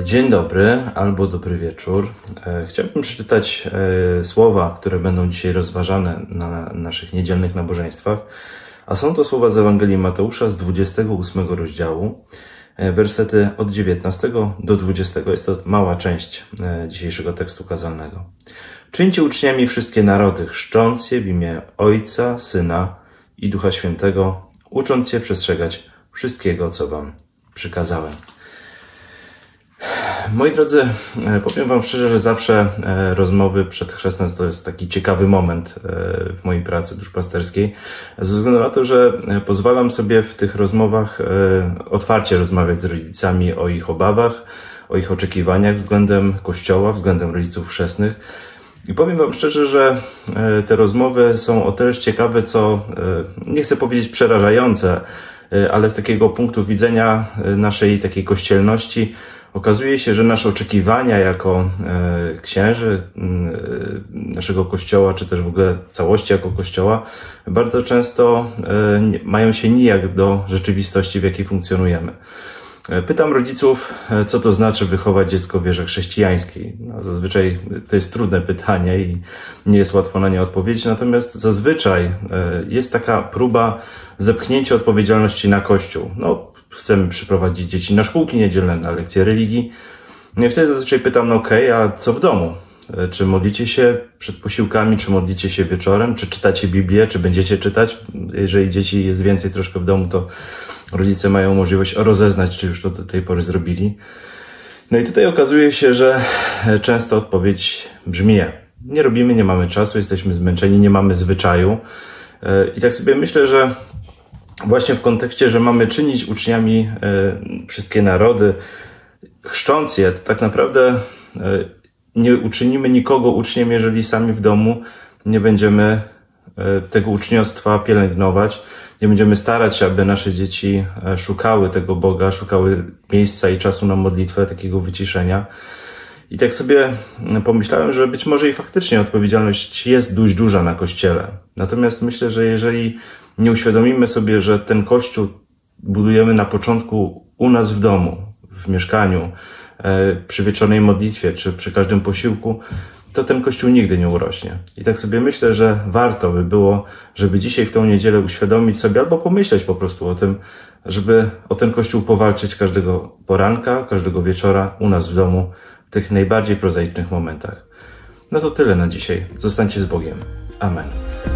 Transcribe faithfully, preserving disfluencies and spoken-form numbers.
Dzień dobry albo dobry wieczór. Chciałbym przeczytać słowa, które będą dzisiaj rozważane na naszych niedzielnych nabożeństwach, a są to słowa z Ewangelii Mateusza z dwudziestego ósmego rozdziału, wersety od dziewiętnastego do dwudziestego. Jest to mała część dzisiejszego tekstu kazalnego. Czyńcie uczniami wszystkie narody, chrzcząc je w imię Ojca, Syna i Ducha Świętego, ucząc się przestrzegać wszystkiego, co wam przykazałem. Moi drodzy, powiem wam szczerze, że zawsze rozmowy przed chrzestem to jest taki ciekawy moment w mojej pracy duszpasterskiej, ze względu na to, że pozwalam sobie w tych rozmowach otwarcie rozmawiać z rodzicami o ich obawach, o ich oczekiwaniach względem Kościoła, względem rodziców chrzestnych. I powiem wam szczerze, że te rozmowy są o tyle ciekawe, co nie chcę powiedzieć przerażające, ale z takiego punktu widzenia naszej takiej kościelności okazuje się, że nasze oczekiwania jako e, księży e, naszego Kościoła, czy też w ogóle całości jako Kościoła, bardzo często e, nie, mają się nijak do rzeczywistości, w jakiej funkcjonujemy. E, pytam rodziców, e, co to znaczy wychować dziecko w wierze chrześcijańskiej. No, zazwyczaj to jest trudne pytanie i nie jest łatwo na nie odpowiedzieć, natomiast zazwyczaj e, jest taka próba zepchnięcia odpowiedzialności na Kościół. No, chcemy przyprowadzić dzieci na szkółki niedzielne, na lekcje religii. No i wtedy zazwyczaj pytam, no okej, okay, a co w domu? Czy modlicie się przed posiłkami, czy modlicie się wieczorem, czy czytacie Biblię, czy będziecie czytać? Jeżeli dzieci jest więcej troszkę w domu, to rodzice mają możliwość rozeznać, czy już to do tej pory zrobili. No i tutaj okazuje się, że często odpowiedź brzmi nie. Nie robimy, nie mamy czasu, jesteśmy zmęczeni, nie mamy zwyczaju. I tak sobie myślę, że właśnie w kontekście, że mamy czynić uczniami y, wszystkie narody, chrzcząc je, to tak naprawdę y, nie uczynimy nikogo uczniem, jeżeli sami w domu nie będziemy y, tego uczniostwa pielęgnować, nie będziemy starać się, aby nasze dzieci y, szukały tego Boga, szukały miejsca i czasu na modlitwę, takiego wyciszenia. I tak sobie pomyślałem, że być może i faktycznie odpowiedzialność jest dość duża na Kościele. Natomiast myślę, że jeżeli nie uświadomimy sobie, że ten Kościół budujemy na początku u nas w domu, w mieszkaniu, przy wieczornej modlitwie, czy przy każdym posiłku, to ten Kościół nigdy nie urośnie. I tak sobie myślę, że warto by było, żeby dzisiaj w tą niedzielę uświadomić sobie, albo pomyśleć po prostu o tym, żeby o ten Kościół powalczyć każdego poranka, każdego wieczora u nas w domu, w tych najbardziej prozaicznych momentach. No to tyle na dzisiaj. Zostańcie z Bogiem. Amen.